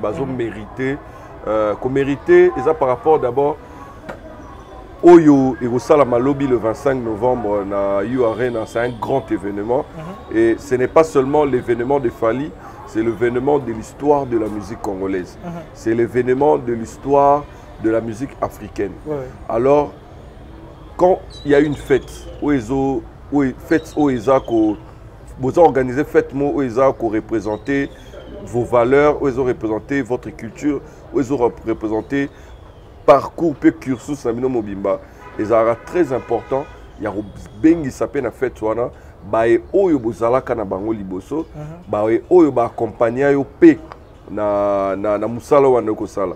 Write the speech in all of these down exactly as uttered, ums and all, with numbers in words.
bazo mérité euh, qu'on mérité et ça par rapport d'abord Oyo et Rosala Malobi le vingt-cinq novembre na U Arena, c'est un grand événement. Mm-hmm. Et ce n'est pas seulement l'événement de Fally, c'est l'événement de l'histoire de la musique congolaise. Mm-hmm. C'est l'événement de l'histoire de la musique africaine. Ouais. Alors, quand il y a une fête, Oezo, fête Oeza, vous organisez fête mo Oeza, ko représenter vos valeurs, Oezo représenter votre culture, Oezo représenter parcours pe cursus na bino mobimba. Et ça sera très important. Il y a bengi sapé na fête wana ba e oyo bozalaka na bango liboso, ba e oyo ba accompagner yo pe na na na musala wana ko sala.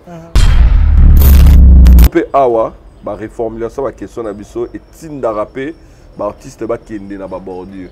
Pe awa ba reformuler ça ba question na biso et tinda rapé ba artiste ba kende na ba bordure.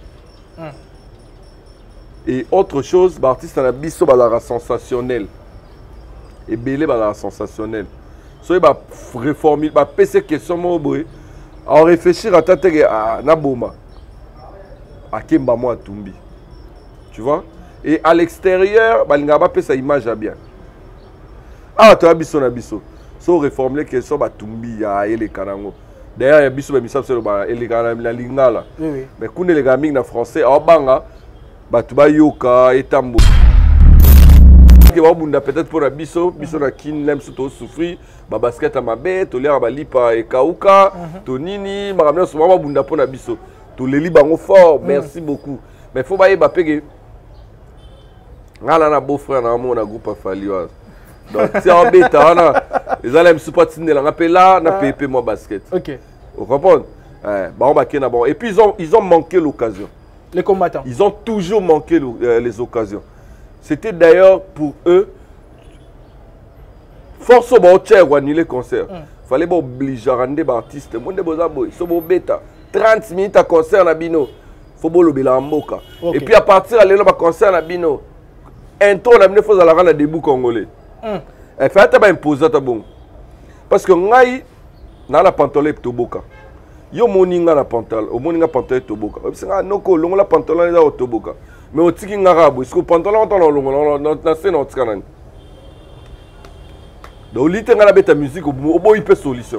Et autre chose, ba artiste na biso ba la sensationnel. Et belé ba la sensationnel. So ba réformer ba pc question mo boy en réfléchir à tante à naboma à Kemba moi Tumbi, tu vois, et à l'extérieur ba linga ba pesa image à bien ah to abiso na biso so réformer question ba Tumbi ya ele kanango d'ailleurs ya biso ba misap selo ba ele kana la lingala oui mais kune les gaming na français a banga ba tu ba yoka etambo peut-être pour la biso, biso na kin lem surtout souffrir, ba basket à ma bête, to lera ba lipa e kauka, to nini, ma ramena so mama bunda pour na biso. To le li bango fort, merci beaucoup. Mais faut ba yeba pege. Ngala na beau frère na mo na groupe Fally wa. Donc c'est en bêta na. Les allem supportiner la rappel là na P P moi basket. OK. Vous comprenez? Eh, ba on ba kena bon. Et puis ils ont ils ont manqué l'occasion. Les combattants. Ils ont toujours manqué euh, les occasions. C'était d'ailleurs pour eux, force au bon annuler le concert. Il fallait obliger à rendre des artistes. Monde boza boy, so bo beta trente minutes à concert na bino. Faut bo lobela mboka. Et puis à partir aller là concert na bino. Intro na bino faut la rendre debout congolais. Et fait ta ba imposer ta bon. Parce que ngai na la pantalon toboka. Yo moninga na pantalon, o moninga pantalon toboka. Parce que noko longo la pantalon na toboka. Mais au tiki ngarabu, est-ce que pantalon entend le long, na scène en tikanan. Donc l'ité ngala beta musique, au bout il peut solution.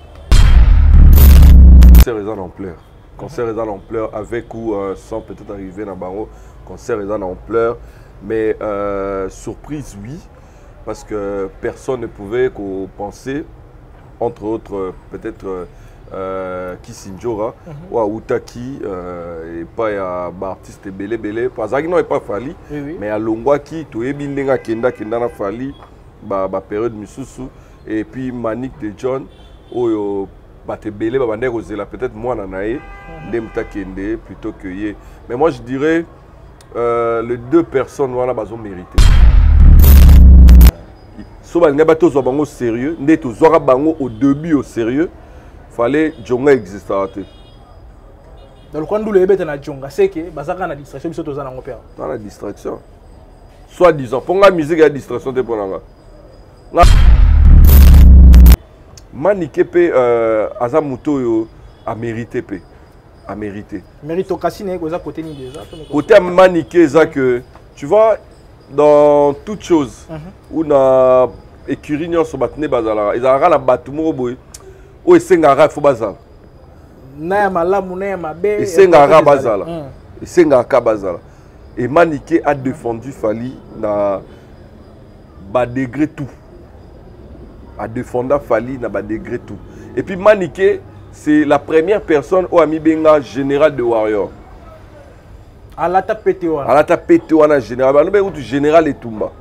Concert est en ampleur, concert est en ampleur avec ou euh, sans peut-être arriver dans Bango, concert est en ampleur, mais euh, surprise oui, parce que personne ne pouvait penser, entre autres peut-être. Euh, Euh, Kisinjora ou à Outaki et pas à artiste belé belé parce qu'il n'avait pas Fally mais à Longwa qui tout est bien kenda kenda na Fally ba ba période misusu et puis Manic de John ou ba te belé ba bande kozela peut-être moi nanae ndemta kende plutôt que yé mais moi je dirais euh, les deux personnes voilà bazo mérité so ba ngaba to zo bango sérieux ndé to zo bango au début au sérieux fallait Djonga exister. Dans le coin d'où le bête na Djonga, c'est que basaka na distraction biso tozana ngopéra. Dans la distraction. Soit disant, pour la musique il y a distraction de ponanga. Maniké pe euh azamuto yo a mérité pe a mérité. Méritocratie n'est pas côté ni déjà. Côté maniké ça que tu vois dans toute chose où na écurie nyo so batne bazala, ils ara la batumo boy. O esengara fo bazala na malamu na mabe esengara bazala esengara bazala et Maniké a défendu Fally na ba degré tout a défendu Fally na ba degré tout et puis Maniké c'est la première personne au ami benga général de Warrior à la tapete wana à la tapete wana général ba no be utu général Etumba.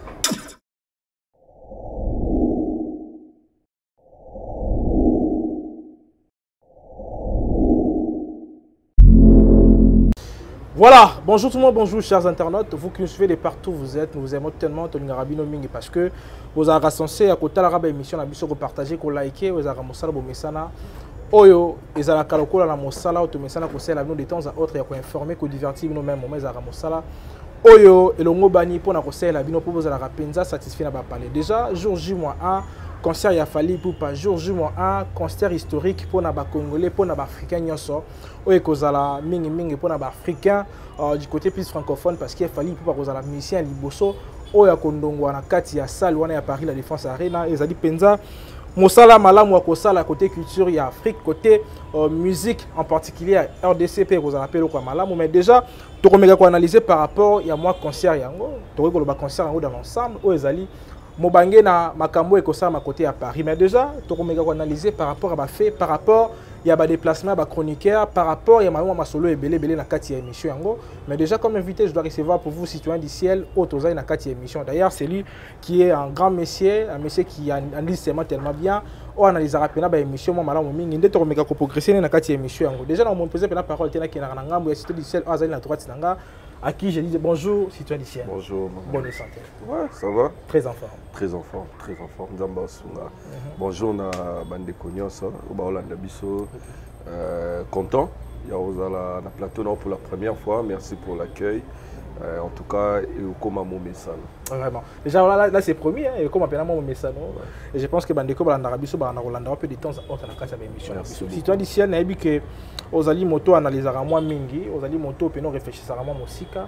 Voilà, bonjour tout le monde, bonjour chers internautes, vous qui nous suivez de partout où vous êtes, nous vous aimons tellement, parce que vous avez censé à côté de la émission, la mission partager, qu'on like, vous avez mosala bo mesana, oyo, ils ont la calocola la mosala, auto mesana ko sel de temps à autre, et informer, ko divertir nous mêmes, mais à mosala, oyo, et le mot bani pour na ko sel la bino pour vous à la rapenza satisfait na ba parler. Déjà jour J un concert ya Fally pour pas jour J un concert historique pour na ba congolais pour na ba africain nyonso oyo kozala mingi mingi pour na ba africain euh, du côté plus francophone parce qu'il Fally pour pas kozala musicien liboso oya kondongwa na kati ya salle wana ya Paris la Défense Arena ezali penza mosala malamu wa kosala côté culture ya Afrique côté euh, musique en particulier R D C P vous en appelez quoi malamu mais déjà to komeka ko analyser par rapport ya moi concert yango to ko ba concert yango dans l'ensemble o ezali mobange na makambo e kosala ma côté à Paris mais déjà to komeka ko analyser par rapport à ba fait par rapport il y a des déplacements ba chroniqueur par rapport il y a ma solo et belé belé na kati ya émission yango mais déjà comme invité je dois recevoir pour vous citoyens du ciel autoza na kati ya émission d'ailleurs c'est lui qui est un grand monsieur un monsieur qui analyse tellement tellement bien on analyse rapidement ba émission moi malamu mingi ndé to komeka ko progresser na kati ya émission yango déjà na mon poser la parole tena ki na ngambo ya citoyen du ciel azali na droite nanga à qui je dis bonjour citoyen du ciel. Bonjour. Bonne santé. Ouais, ça va. Très en forme. Très en forme, très en forme. Nzamba Sunga. Bonjour na bande Konyosa, au Hollande Bisso. Euh, content. Il y a Osala na plateau pour la première fois. Merci pour l'accueil. Euh, en tout cas, et comme à mon message. Vraiment. Déjà là, là c'est promis, hein, et comme à mon message. Et je pense que Bandeko Balandarabissou Balandarolanda un peu de temps en temps dans la émission. Si tu as dit si elle n'a vu que Osali moto analysera moi mingi, Osali moto peut nous réfléchir à moi musika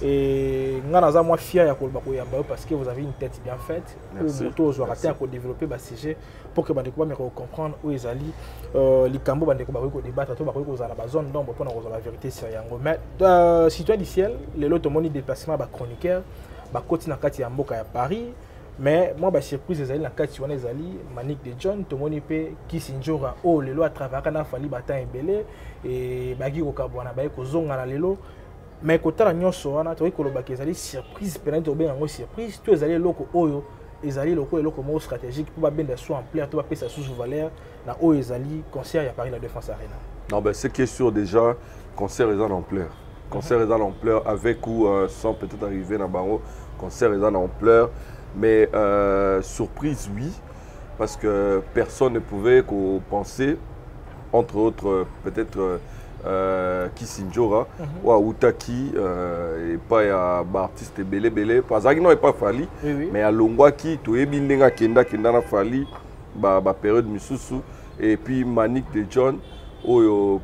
et nganaza moi fier ya kolba ko yamba parce que vous avez une tête bien faite. Le moto aux raté à développer ba sujet pour que Bandeko me comprendre où Osali euh likambo Bandeko ba ko débattre to ba ko za la zone donc pour na la vérité sur yango. Mais si tu as dit ciel, les lots moni déplacement ba chroniqueur ba koti na kati ya mboka ya Paris mais moi ba surprise ezali na kati wana ezali Manic de John to moni pe Kisinjora o lelo à travers kana fali bata ebele et bagi ko kabwana ba ko zonga na lelo mais kotala nyonso wana to ko loba ezali surprise penante to benga ngo surprise to ezali loko oyo ezali loko eloko mo stratégique pour ba benda soit en plaire to ba pesa sous valeur na o ezali concert ya Paris la Défense Arena. Non ben ce qui est sûr déjà concert est en ampleur. Concert est en ampleur avec ou euh, sans peut-être arriver dans Baro. Concert est en ampleur, mais euh, surprise oui, parce que personne ne pouvait penser, entre autres peut-être euh, Kisinjora ou à Outaki euh, et pas à artiste belé belé. Pas ça qui n'aurait pas fallu, oui, oui. Mais à Longwaki, tu es bien à Kenda Kenda na fallu, bah bah période Misusu et puis Manic de John ou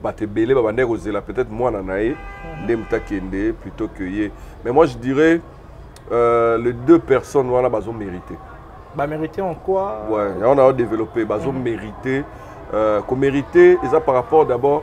peut-être moi nanae kende plutôt que yé mais moi je dirais euh, les deux personnes voilà bah ont mérité bah mérité en quoi ouais on a développé bah ont mérité euh, qu'on mérité et ça par rapport d'abord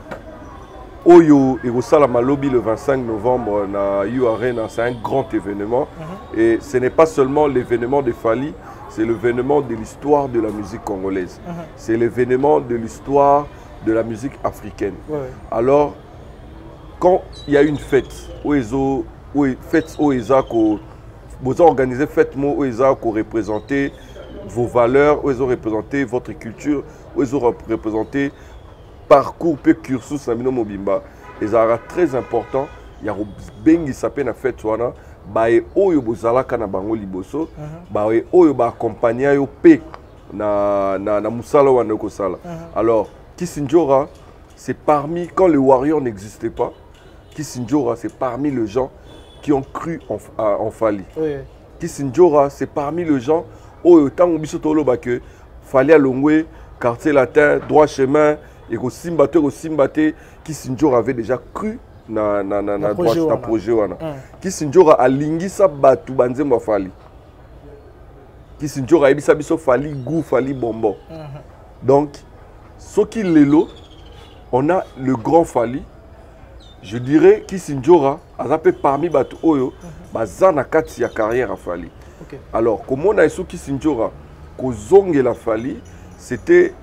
Oyo et au Salama Lobby le vingt-cinq novembre na U Arena c'est un grand événement mm-hmm. Et ce n'est pas seulement l'événement de Fali, c'est l'événement de l'histoire de la musique congolaise, mm-hmm. C'est l'événement de l'histoire de la musique africaine. Ouais, ouais. Alors, quand il y a une fête, où ils ont fête où ils ont vous organisé fête où ils ont représenté vos valeurs, où ils ont représenté votre culture, où ils ont représenté parcours peu cursus Samino Mobimba. Et ça sera très important. Il y a ben qui s'appelle la fête wana ba e oyo bozala kana bango liboso ba e oyo ba accompagner yo pe na na na musala wana ko sala. Alors Kisinjora, c'est parmi, quand le Warrior n'existait pas, Kisinjora, c'est parmi les gens qui ont cru en, en Fali. Oui. Kisinjora, c'est parmi les gens où autant on dit que Fali à Longwe, quartier latin, droit chemin, et que Simbate, au Simbate, Kisinjora avait déjà cru dans le projet. Kisinjora a lingi sa batu banze mwa Fali. Kisinjora a dit ça biso Fali gou, Fali bonbon. Donc, ce qui lelo, on a le grand Fali. Je dirais Kisinjora a peu parmi batu oyo, bazana kati ya carrière à Fali. Okay. Alors, comment on a eu Kisinjora, ko zonge la Fali, c'était,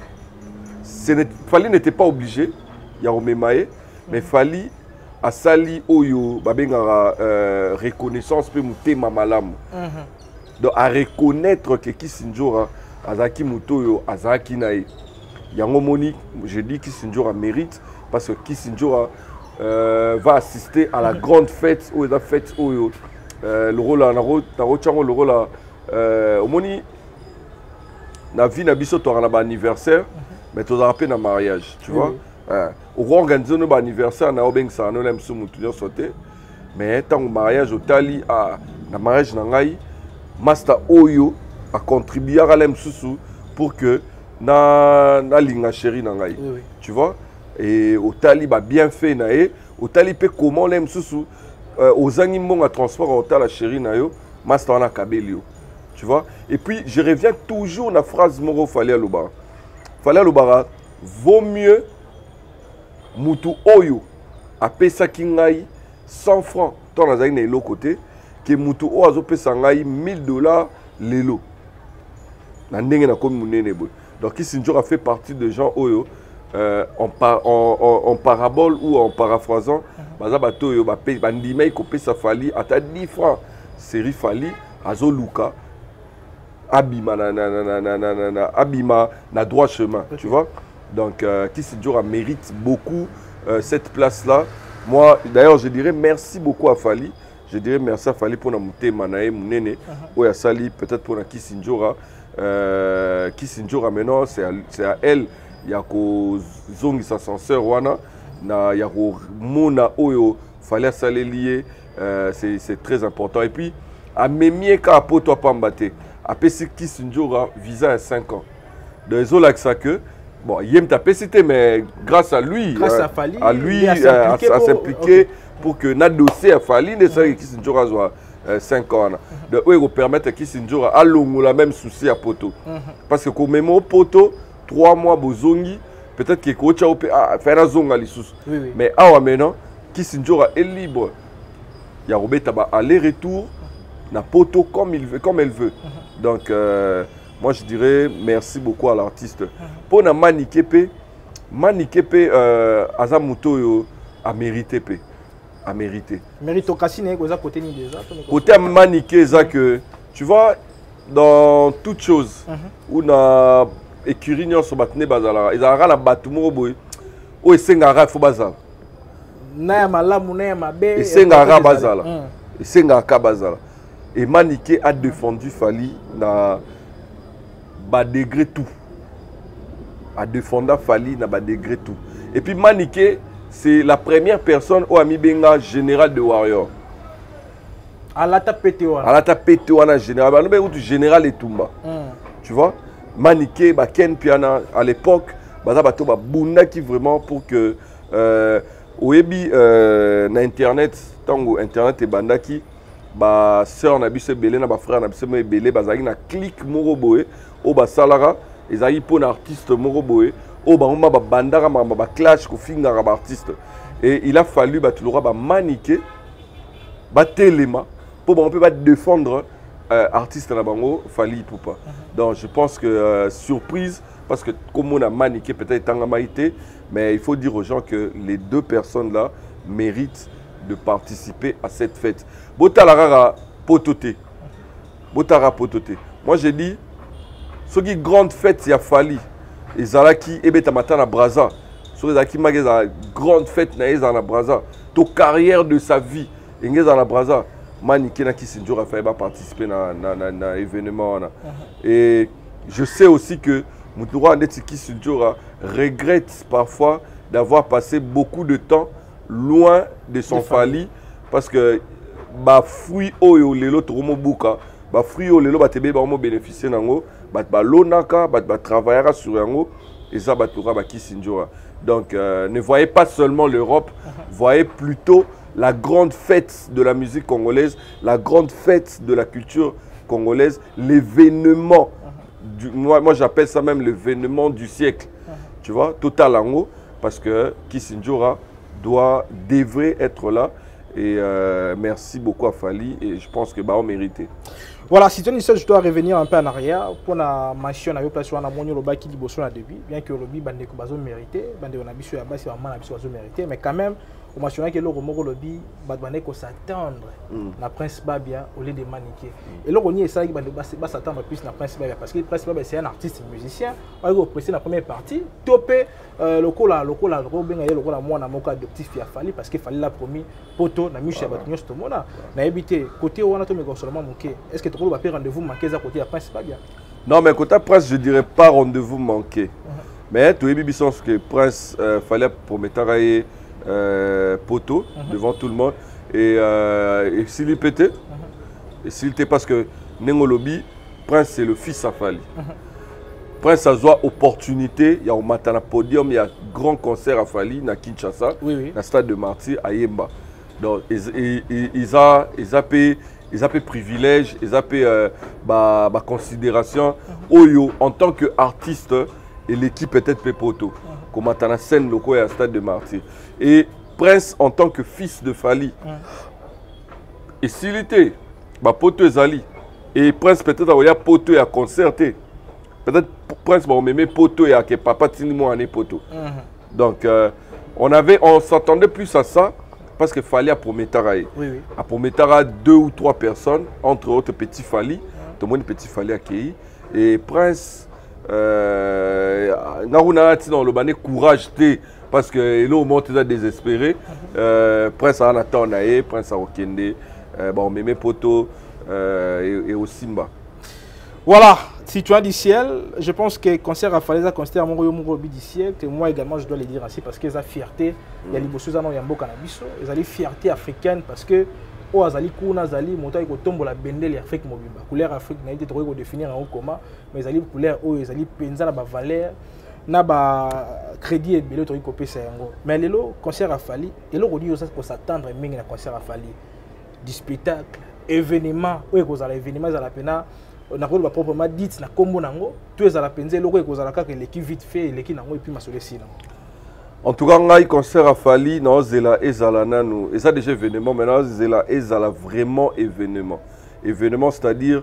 Fali n'était pas obligé, il y a Omemae, mais Fali a sali oyo, babengara euh, reconnaissance pe mouté mamalamu. Donc à reconnaître que Kisinjora azaki mutoyo azaki nae. Yango moni, je dis Kisinjora mérite parce que Kisinjora euh, va assister à la grande fête où la fête où euh, le rôle na ro na ro chango le rôle euh moni na vie na biso to na ba anniversaire mais to za na mariage, tu vois. Au roi organiser nos anniversaire na obeng sa no lem su mutu yo sauter mais tant mariage au tali à na mariage na ngai Master Oyo a contribué à l'M Soussou pour que na na linga chérie na ngai. Tu vois? Et au tali ba bien fait nae, au tali pe comment l'M Soussou euh, aux animaux à transport au la chérie nayo master na kabelio. Tu vois? Et puis je reviens toujours à la phrase moro Fally Alobara. Fally Alobara, vaut mieux mutu oyo apesa kingai cent francs tant na zali na elo côté que mutu o azo pesa ngai mille dollars lelo. Na ndenge na komi munene boy. Donc Kissinger a fait partie de gens oyo euh, en, par, en, en, en parabole ou en paraphrasant baza bato oyo ba pe bandima ko pesa Fally ata dix francs série Fally azo luka abima na na na na na na abima na droit chemin, tu vois. Donc euh, Kissinger mérite beaucoup euh, cette place là. Moi d'ailleurs je dirais merci beaucoup à Fally. Je dirais merci à Fally pour na muté manae munene oya sali peut-être pour na Kissinger. Euh, Kissinger maintenant c'est à, c'est à elle il y a ko zongi sa censeur wana na ya ko mona oyo Fally sali lié euh, c'est c'est très important. Et puis à memie ka poto pambate a pesi Kissinger visa à cinq ans. Donc ils ont là que ça que bon il t'a pécité mais grâce à lui grâce euh, à Fally à lui à s'impliquer pour, pour que notre dossier à Fally ne soit Kissinger soit cinq ans. Donc, ils permettent à Kissinger à la même souci à Poto. Parce que comme même au Poto, trois mois, Bozongi, peut-être qu'il y a faire un zong à l'issous. Mais ah, maintenant, Kissinger est libre. Il y a Robert aller-retour, na Poto comme, il veut, comme elle veut. Donc, euh, moi je dirais merci beaucoup à l'artiste. Pour na Manikepe, Manikepe, euh, Azamuto a mérité. À mériter. Méritocratie n'est pas côté ni déjà. Côté maniqué, ça que tu vois dans toute chose où na écurie n'y a sur batne bazala, ils arrêtent la batumo boy, ou ils s'engagent faut bazala. Na malamu na mabe. Ils s'engagent bazala. Ils s'engagent bazala. Et Maniké a défendu Fally na bas degré tout. A défendu Fally na bas degré tout. Et puis Maniké c'est la première personne au ami benga général de Warrior. À la tapete wana. À la tapete wana général. Bah nous ben général et Tumba. Tu vois? Maniké ba Ken Piana à l'époque, baza bato ba bunda qui vraiment pour que euh oyebi euh na internet tango internet et bandaki ba sœur na biso belé na ba frère na biso belé bazaki na click moro boé o ba salara ezali pour un artiste moro boé. Oh, bah, on m'a bandara, ma clash, ko finga ba artiste. Et il a fallu bah tu l'auras bah maniquer, bah téléma, pour bah on peut pas défendre euh, artiste là bango, Fally pour pas. Donc je pense que euh, surprise parce que comme on a maniqué peut-être en maïté, mais il faut dire aux gens que les deux personnes là méritent de participer à cette fête. Botalara pototé, botara pototé. Moi j'ai dit, ce qui grande fête il y a Fally. Et Zalaki et Betamata na Braza. Sur Zalaki Magé la grande fête na na Braza. To carrière de sa vie. Ingé na Braza. Maniké na Kissinger a fait participer na na na, na événement. Et je sais aussi que Moutoura Ndeti Kissinger regrette parfois d'avoir passé beaucoup de temps loin de son Fally parce que ba fruit oyo lelo tomo buka ba fruit oyo lelo ba tebe ba mo bénéficier nango. Bat balonaka, bat bat travaillera sur yango et ça batura ba Kissinger. Donc euh, ne voyez pas seulement l'Europe, voyez plutôt la grande fête de la musique congolaise, la grande fête de la culture congolaise, l'événement. Moi, moi j'appelle ça même l'événement du siècle. Tu vois, total ango parce que Kissinger doit devrait être là et euh, merci beaucoup à Fally et je pense que bah on méritait. Voilà, si tu je dois revenir un peu en arrière pour la machine à place on a mon loba qui dit bosso na début, bien que le lobby bande ko bazo mérité, bande on a biso ya basi vraiment na biso bazo mérité, mais quand même au machine que le romoko lobby bande ko s'attendre na Prince Babia au lieu de Maniké. Et là on y essaye bande ba s'attendre plus na Prince Babia parce que Prince Babia c'est un artiste musicien, on va presser la première partie, topé le cola le cola Robin le cola moi na moka adoptif ya Fally parce que Fally l'a promis poto na miche ya bato nyos to mona na éviter côté on a to me seulement manqué. Est-ce que tu peux pas rendez-vous manqué à côté à Prince Babia? Non mais côté Prince je dirais pas rendez-vous manqué. Uh -huh. Mais tu es sens que Prince euh, fallait promettre euh, poto uh -huh. devant tout le monde et, euh, et s'il y pétait uh -huh. et s'il était parce que Nengolobi Prince c'est le fils à Fally. Uh -huh. Prince a joué opportunité, il y a au matin à podium, il y a grand concert à Fally na Kinshasa, oui, oui. na stade de Martyr à Yemba. Donc, ils, ils, ils ont ils ont payé ils ont payé privilège, ils ont payé euh, bah, bah, considération. Mm-hmm. Oyo, en tant qu'artiste, et l'équipe peut-être Pepoto, mm-hmm. comme à la scène locale et à Stade de Martyr. Et Prince, en tant que fils de Fally, mm-hmm. et s'il était, bah, Poto et Zali, et Prince peut-être il y a Poto et à concerter. Peut-être Prince va m'aimer Poto et à que papa Tinimo ané Poto. Mm-hmm. Donc, euh, on avait, on s'attendait plus à ça. Parce qu'il fallait à Prométara. Oui, oui. À Prométara, deux ou trois personnes, entre autres Petit Fally, tout le monde Petit Fally accueilli. Et Prince, euh, dans le courage, parce que là, au moment où tu désespéré, euh, Prince a Anatole Naé, Prince a Okende, euh, bon, Mémé Poto euh, et, et aussi Simba. Voilà, Citoyen du ciel, je pense que le concert a fallu considérer mon royaume du siècle. Et moi également, je dois le dire ainsi parce que la fierté, il y a des choses qui sont cannabis, ils ont une fierté africaine parce que au Azali Kouna Azali, montagne ko tombe la bendel Afrique mobimba. Couleur Afrique n'a été trop définir en comment, mais ils ont couleur où ils ont penza la valeur, na ba crédit et belé tori copé c'est ngo. Mais le concert a fallu et le rodi aussi pour s'attendre mais le concert a fallu du spectacle, événement, où est-ce que événement à la pena on a proprement dit na kombo nango tu es à la penze loko ekozala kaka l'équipe vite fait l'équipe nango et puis masole sina. En tout cas ngai concert a fallu na zela ezala nanu et ça déjà événement maintenant zela ezala vraiment événement événement c'est-à-dire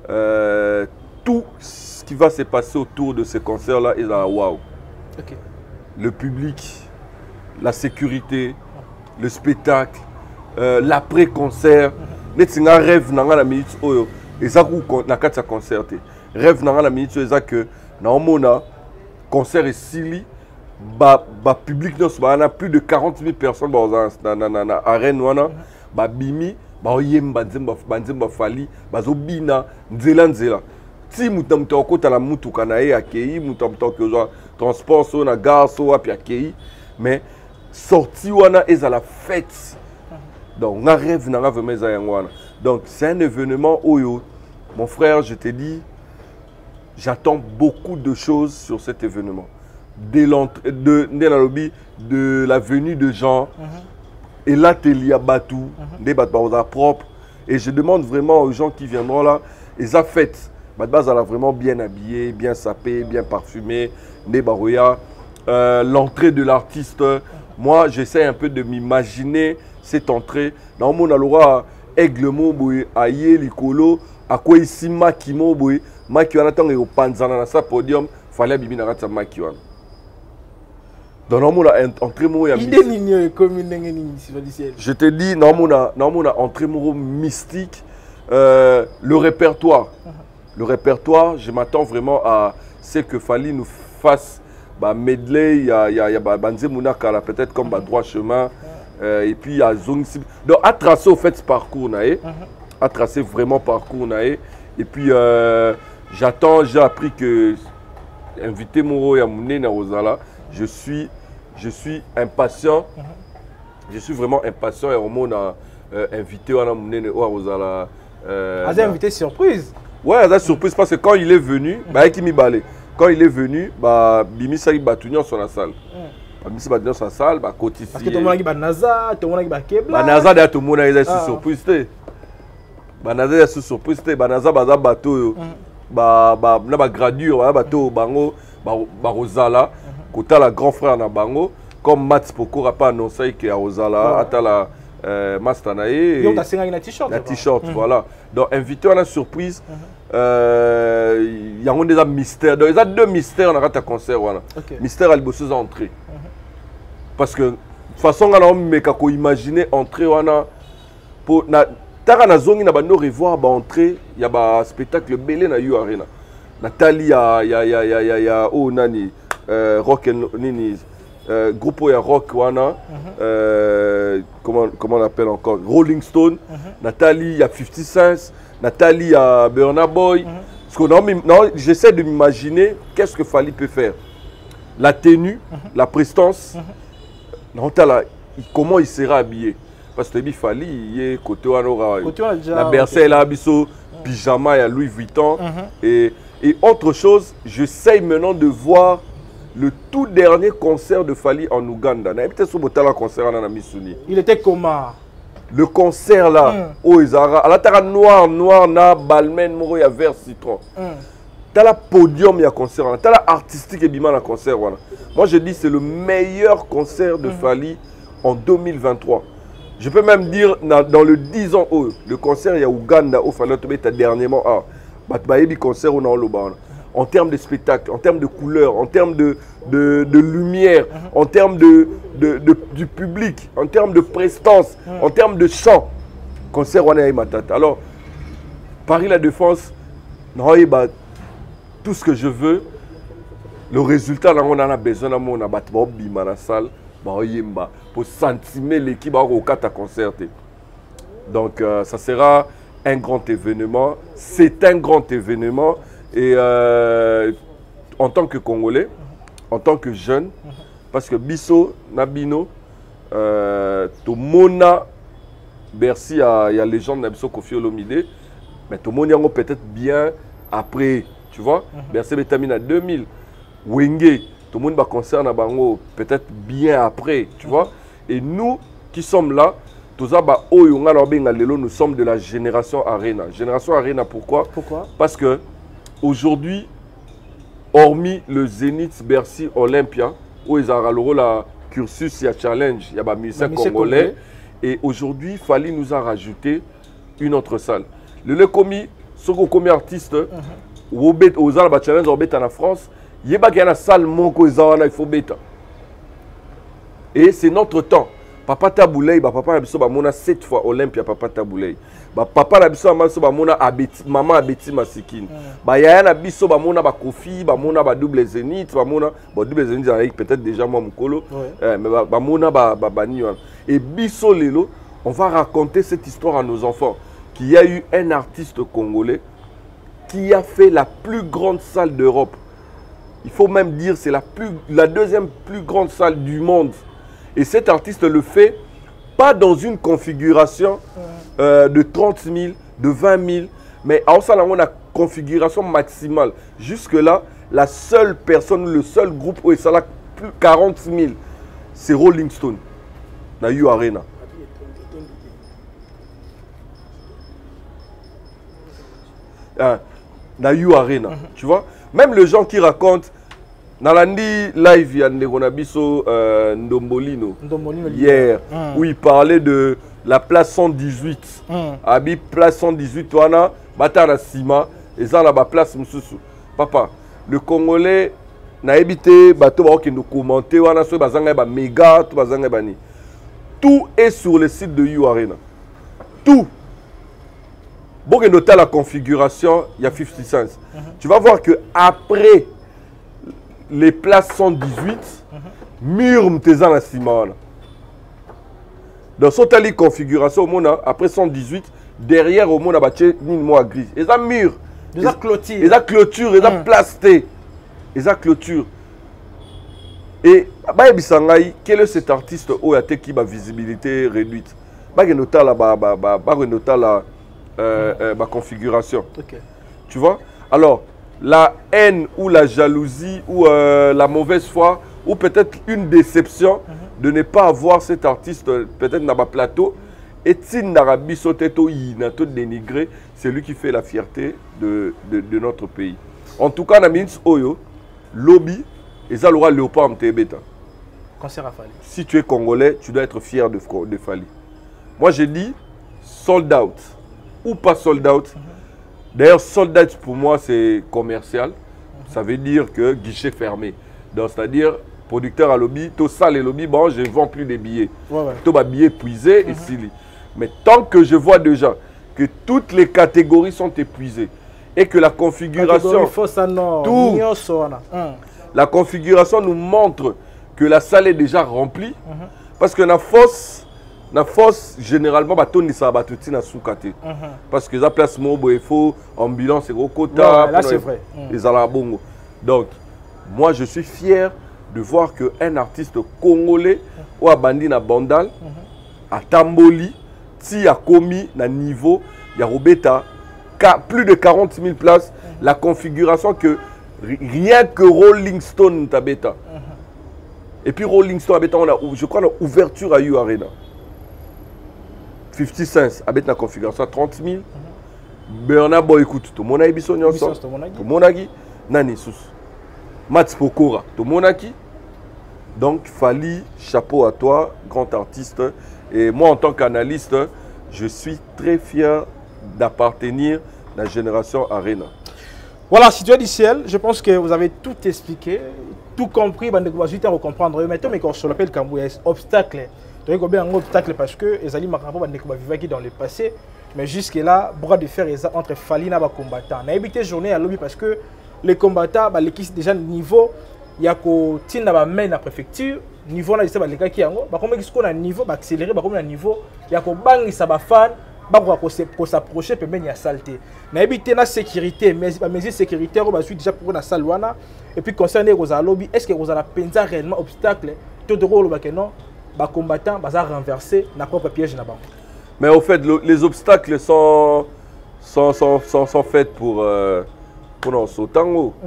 euh, tout ce qui va se passer autour de ce concert là ezala waouh. Okay. Le public, la sécurité, le spectacle, euh, l'après concert net nga rêve nanga la minute oyo. Et ça, na a concerté. Rêve dans la minute, c'est que dans le concert est sili, ba ba public nous, on a plus de quarante mille personnes dans la arène wana, ba bimi, ba oyem banzemba banzemba Fally, ba zobina nzela nzela. Si mutam to kota la mutu kanae akei, mutam to que genre transport so na gare so api akei, mais sorti wana est à la fête. Donc on rêve dans la vraiment wana. Donc c'est un événement où, mon frère, je te dis, j'attends beaucoup de choses sur cet événement. Dès l'entrée de, de, de la venue de gens, mm-hmm. et l'atelier à Batou, mm-hmm. des bâtiments propres. Et je demande vraiment aux gens qui viendront là, ils ont fait, Badbaz vraiment bien habillé, bien sapé, bien parfumé, des barouillas, euh, l'entrée de l'artiste. Mm-hmm. Moi, j'essaie un peu de m'imaginer cette entrée. Dans mon alora, aigle moboy aye likolo akwa ici maki moboy maki wana tango panzana na sa podium fallait bibi na ratsa maki wana dans non mona entrée mo ya idée nini comme ndenge nini ciel. Je te dis non mona non mona entrée mo mystique euh, le répertoire uh -huh. Le répertoire je m'attends vraiment à ce que Fally nous fasse bah medley il y a il y a, y a bah, banze mona kala peut-être comme bah droit chemin. Euh, et puis il y a zone donc à tracer au fait ce parcours nae, uh -huh. À tracer vraiment parcours nae. Et puis euh, j'attends, j'ai appris que invité Moro Yamoune na Rosala, je suis je suis impatient, uh -huh. Je suis vraiment impatient et au monde a euh, invité Wana Moune na Rosala. Euh, ah, invité surprise. Ouais, c'est surprise parce que quand il est venu, uh -huh. Bah qui m'y balé. Quand il est venu, bah Bimi Sari Batunion sur la salle. Uh -huh. Bimisi ba dans sa salle ba cotiser parce que tout le monde qui ba Naza, tout le monde qui ba Kebla. Ba Naza da tout le monde est sur surprise té. Ba Naza est sur surprise té, ba Naza ba za bateau ba ba na ba gradure ba bateau bango ba ba Rosala kota la grand frère na bango comme Mats Pokora pas annoncé que Rosala ata la master nae. Yo ta singa na t-shirt. Na t-shirt voilà. Donc invité à la surprise. Euh il y a un déjà mystère. Donc il y a deux mystères dans ta concert voilà. Mystère al bosseuse entrée. Parce que de toute façon, on a imaginer entrer pour na tara na zongi na bando revoir ba entrer il y a ba spectacle belé na U Arena. Nathalie ya ya ya ya ya oh nani euh rock nini euh groupe ya rock wana euh comment comment on appelle encore Rolling Stone. Nathalie il y a fifty cent, Nathalie ya Burna Boy. Parce que non, non j'essaie de m'imaginer qu'est-ce que Fally peut faire. La tenue, la prestance. Non, là, comment il sera habillé? Parce que Fally, il est côté la Bercé, là, biso, pyjama, il y a Louis Vuitton. et, et autre chose, j'essaye maintenant de voir le tout dernier concert de Fally en Ouganda. Il était sur le concert en Missouni. Il était comment? le concert là, mm. oh Izara, à la terre noir, noir, na balmen, moro, ya vert citron. Mm. T'as la podium, il y a concert, t'as la artistique et bima, la concert. Voilà. Moi, je dis c'est le meilleur concert de mm. Fally en deux mille vingt-trois. Je peux même dire, dans le dix ans, oh, le concert, il y a Ouganda, au Fally, tu as dernièrement, ah, bah, tu as eu concert au Nord-Loba. En termes de spectacle, en termes de couleurs, en termes de, de, de lumière, mm-hmm. en termes de, de, de, du public, en termes de prestance, mm. en termes de chant. Concert Wana Matata. Alors, Paris La Défense, bah, tout ce que je veux, le résultat, là, on en a besoin, on a besoin dans la salle, pour sentir l'équipe au quatre à concerter. Donc, euh, ça sera un grand événement. C'est un grand événement. Et euh, en tant que Congolais, en tant que jeune, parce que Bisso, Nabino, euh, tout le monde, Bercy, il y a la légende de Bisso Kofi Olomide, mais tout le monde peut-être bien après, tu vois. Bercy Betamine à deux mille, Wenge, tout le monde va concerner Bango peut-être bien après, tu vois. Et nous qui sommes là, nous sommes de la génération Arena. Génération Arena, pourquoi? Pourquoi? Parce que aujourd'hui, hormis le Zénith, Bercy, Olympia, où ils ont le cursus, il y a challenge, il y a des musiciens congolais. Et aujourd'hui, Fally nous a rajouté une autre salle. Le le commis, ce qu'on commis artiste, aux challenge en France, il y a une salle il faut bêta. Et c'est notre temps. Papa Taboulay, papa Nabiso Bamona sept fois Olympia, papa Taboulay. Papa Nabiso Bamona abeti, maman abeti masikine. Ba yaya Nabiso Bamona ba Kofi, Bamona ba double Zénith, Bamona ba double Zénith avec peut-être déjà moi Mukolo, mais Bamona ba ba Baniwan. Et Bisso Lelo, on va raconter cette histoire à nos enfants qu'il y a eu un artiste congolais qui a fait la plus grande salle d'Europe. Il faut même dire c'est la plus la deuxième plus grande salle du monde. Et cet artiste le fait pas dans une configuration euh, de trente mille, de vingt mille, mais en ça, on a une configuration maximale. Jusque-là, la seule personne, le seul groupe où il y a plus de quarante mille, c'est Rolling Stone, dans U Arena. Hein, dans U Arena, tu vois. Même les gens qui racontent, dans l'andi live, il y a Ndegonabiso euh, Ndombolino, Ndombolino hier, mm. où il parlait de la place cent dix-huit. Mm. Abi place cent dix-huit, wana batara sima, et ça là, place Moussoussou. Papa, le Congolais n'a évité, bateau ba qui nous commenter, wana so bazanga ba méga, tout bazanga bani. Tout est sur le site de U Arena. Tout. Bon, que noter la configuration, il y a cinquante cents. Mm-hmm. Tu vas voir que après les places cent dix-huit, mur mtezan la ciment. Dans cette configuration, au monde, après cent dix-huit, derrière au monde, il y a une mois gris. Et ça mur. Et ça clôture. Et ça clôture, et ça plasté. Et ça clôture. Et quel est cet artiste qui a une visibilité réduite? Il y a la configuration. Okay. Tu vois? Alors, la haine ou la jalousie ou euh, la mauvaise foi ou peut-être une déception mm-hmm. de ne pas avoir cet artiste peut-être dans le plateau et si n'arabi soteto inato dénigré, c'est lui qui fait la fierté de, de, de notre pays. En tout cas, Namins Oyo, lobby et ça l'aura Léopard Mtebeta. Concert à Fally. Si tu es congolais, tu dois être fier de, de Fally. Moi j'ai dit sold out ou pas sold out. Mm-hmm. D'ailleurs, sold out pour moi, c'est commercial. Mm-hmm. Ça veut dire que guichet fermé. Donc, c'est-à-dire, producteur à lobby, tout ça, les lobbies, bon, je ne vends plus des billets. Ouais, ouais. Tout va billets épuisés mm-hmm. et s'il. Mais tant que je vois déjà que toutes les catégories sont épuisées et que la configuration. Tout, la configuration nous montre que la salle est déjà remplie. Mm-hmm. Parce que la force. La force, généralement, bateau ça va tout na soukate. Parce que la place mobo il faut ambulance et au quota. Ouais, là c'est vrai. Les alabongo. Donc, moi je suis fier de voir que un artiste congolais ou a bandi na Bandal, à Tamboli, si a commis na niveau, il y a Robeta, plus de quarante mille places, la configuration que rien que Rolling Stone tabeta. Et puis Rolling Stone, on a, je crois, une ouverture à U Arena. fifty cents avec la configuration à trente mille. Bernard Boy écoute, tout le monde a ébisso nyonso. Tout le monde a dit nani sous. Mats Pokora, tout le monde a dit. Donc Fally, chapeau à toi, grand artiste. Et moi en tant qu'analyste, je suis très fier d'appartenir à la génération Arena. Voilà, si tu es du ciel, je pense que vous avez tout expliqué, tout compris. Vous allez comprendre. Maintenant, mais quand je l'appelle comme vous, obstacle. Tu as combien d'obstacles parce que les alliés marquent vivre dans le passé. Mais jusque-là, bras de fer entre Fally et les combattants. On a évité journée à lobby parce que les combattants, l'équipe déjà niveau, il y a que tin na main na préfecture, niveau là c'est les gars qui yango, ba comme qu'on a niveau, ba accélérer, ba comme un niveau, il y a que bang ça ba fan, ba ko s'approcher peut même il y a saleté. On a évité la sécurité, mais les mesures sécuritaires ba suite déjà pour la salle wana et puis concerné aux lobby, est-ce que vous avez pensa réellement obstacle tout de rôle ba que non, ba combattants ba renverser na propre piège na ba. Mais au fait, le, les obstacles sont, sont, sont, sont, sont faits pour, euh, pour nous sauter.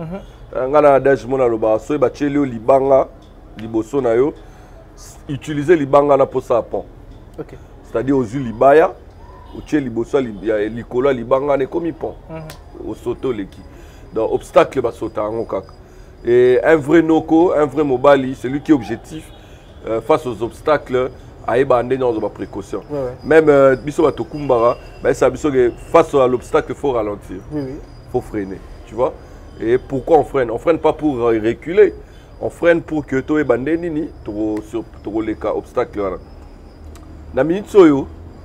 Utiliser libanga pour ça pont. C'est-à-dire aux yeux libaya, au tché liboso likola libanga ne comme pont. Au soto leki. Donc obstacle ba sauter en kak. Et un vrai noko, un vrai mobali, c'est lui qui est objectif euh, face aux obstacles. Dans précaution. Ouais, ouais. Même euh, ben, ça, face à l'obstacle, il faut ralentir. Il oui, oui. faut freiner. Tu vois? Et pourquoi on freine? On freine pas pour reculer. On freine pour que tu aies bandé nini sur les cas obstacles. Na minute soyo,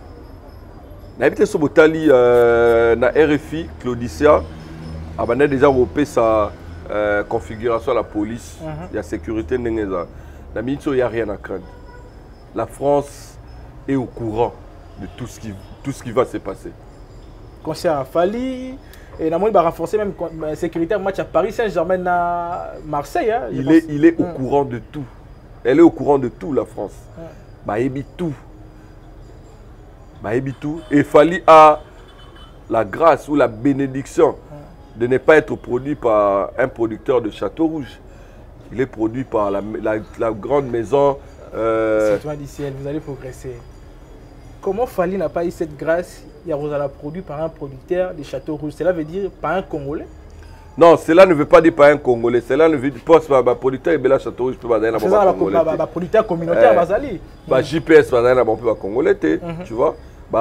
na habité sur Botali na R F I Claudicia, a déjà repéré sa euh, configuration à la police, il uh-huh. y a sécurité n'engeza. Na minute soyo, il n'y a rien à craindre. La France est au courant de tout ce qui, tout ce qui va se passer. Concernant Fally, et il va renforcer même la sécurité match à Paris Saint-Germain à Marseille. Hein, il, est, il est au hum. courant de tout. Elle est au courant de tout, la France. Hum. Bah, il dit tout. Bah, il dit tout. Et Fally a la grâce ou la bénédiction hum. de ne pas être produit par un producteur de Château Rouge. Il est produit par la, la, la grande maison. Euh... Citoyen du ciel, vous allez progresser. Comment Fally n'a pas eu cette grâce? Il y a produit par un producteur de Château Rouge. Cela veut dire par un Congolais? Non, cela ne veut pas dire par un Congolais. Cela ne veut pas dire par un producteur de Château Rouge. C'est ça, un producteur communautaire Bazali. J P S, un Congolais, tu vois.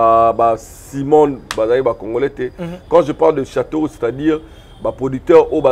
Simon, un Congolais. Quand je parle de Château Rouge, c'est-à-dire le producteur au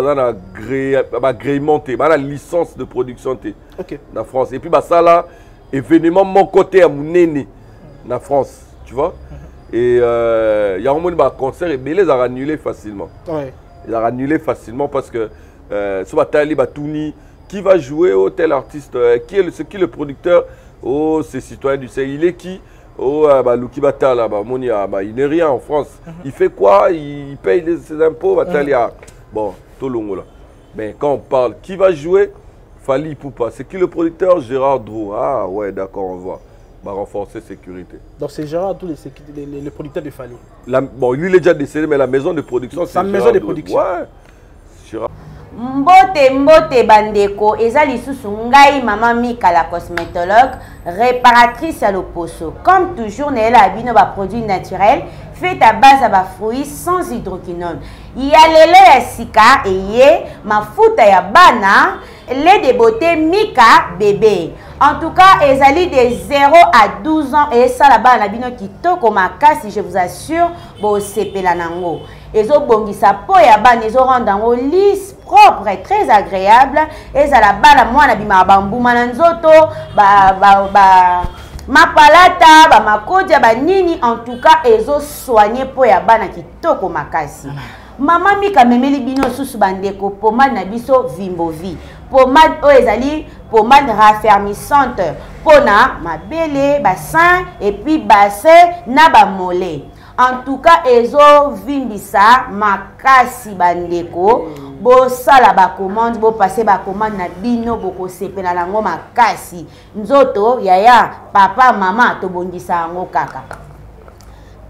agrémenté, la licence de production en France. Et puis ça là, événement mon côté à mon aîné en France, tu vois. Et il euh, y a un concert et les a annulé facilement. Ouais. Il a annulé facilement parce que euh, ce Batali Batouni, qui va jouer au tel artiste, euh, qui est le, qui est le producteur, oh c'est citoyen du C I, il est qui? Oh, bah, Luki Batala, bah, Monia, bah, il n'est rien en France. Mm-hmm. Il fait quoi? Il paye les, ses impôts, Batalia. Mm-hmm. Bon, tout le monde là. Mais quand on parle, qui va jouer? Fally Ipupa. C'est qui le producteur? Gérard Drou. Ah ouais, d'accord, on voit. Bah, renforcer la sécurité. Donc c'est Gérard Drou, le, le, le producteur de Fally. La, bon, lui il est déjà décédé, mais la maison de production, c'est sa maison de production. Ouais. Gérard. Mbote mbote bandeko eza lisusu ngai mama Mika la cosmétologue réparatrice à l'Oposo. Comme toujours nela abino ba produits naturels fait à base à ba fruits sans hydroquinone. Ya lelo ya sika eye mafuta ya bana lait de beauté Mika bébé. En tout cas, ezali de zéro à douze ans et ça là-bas na bino kitoko makasi, je vous assure bo sepela nango. Ezo bongisa po ya bana ezo rendre ngo lisse, propre et très agréable. Et ça la bala mwana bima bambuma na nzoto ba ba ba mapalata ba makodia ba nini, en tout cas ezo soigner po ya bana kitoko makasi. Mama Mika memeli bino susu bandeko pomade na biso Vimbovi. Pomade o ezali pomade raffermissante pona mabele, bassin et puis bassin na ba mollet. En tout cas, ezo vimbisa makasi bandeko. Bo sala ba commande, bo passer ba commande na bino boko sepela nango makasi. Nzoto yaya papa mama to bongisa ngo kaka.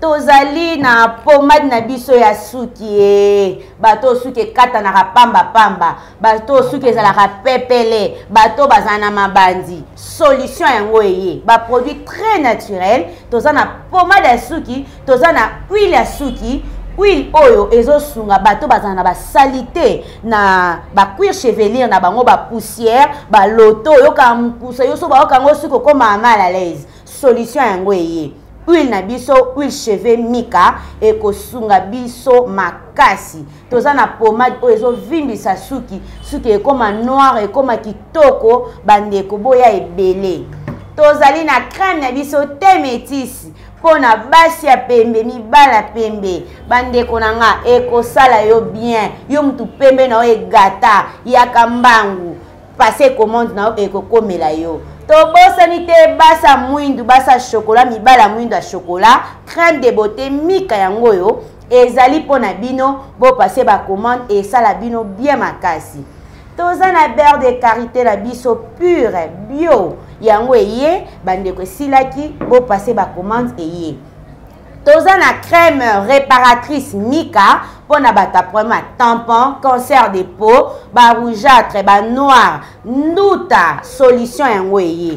tozali na pomade na biso ya suki bato suki kata na pamba pamba bato suki ezalaka pepele bato bazana na mabandi solution yango eye ba produit très naturel tozana pomade ya suki tozana huile ya suki huile oyo ezosunga bato bazana na ba salité na ba cuir chevelier na bango ba poussière ba loto yoka mpusa yoso ba okango suki koma mal à l'aise solution yango eye huile na biso huile cheveux mika ekosunga biso makasi tozana pomade oyo ezovimbisa suki suki ekoma noir ekoma kitoko bandeko boya ebele tozali na crème na biso te métisse pona basi ya pembe mibala pembe bandeko nanga ekosala yo bien yo mutu pembe na yo egata yaka mbangu passer commande na yo ekokomela yo tobosani te basa mwindu basa chocolat mibala mwindu ya chocolat crème de beauté mika yango yo ezali pona bino bo passer ba commande et sala bino bien makasi toza na beurre de karité na biso pure bio yango eye bandeko silaki bo passer ba commande eye toza na crème réparatrice mika pona bata problème tampon cancer de peau ba rougeâtre ba noir nduta solution yango eye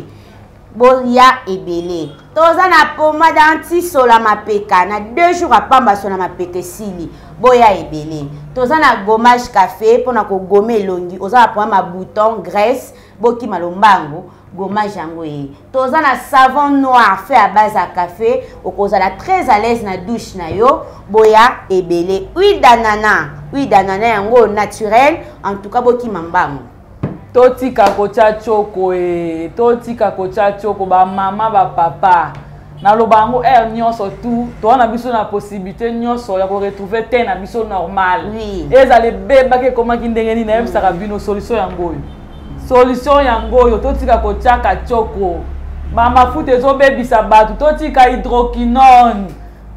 boya ebele toza na pomade anti sola mapeka na deux jours apamba sola mapeka sili boya ebele toza na gommage café pona ko gommer longi oza na problème bouton graisse boki malombango gommage yango eye toza na savon noir fait à base à café okozala très à l'aise na douche na yo boya ebele huile d'ananas huile d'ananas yango naturel en tout cas boki mambango totika kocha choko e totika kocha choko ba mama ba papa na lobango er nyonso tout to na biso na possibilité nyonso ya ko retrouver te na biso normal oui ezale beba ke koma kindengeni na yebisaka bino solution yango solution yango yo totika kocha ka choko ba mafuta ezobebisa batu totika hydroquinone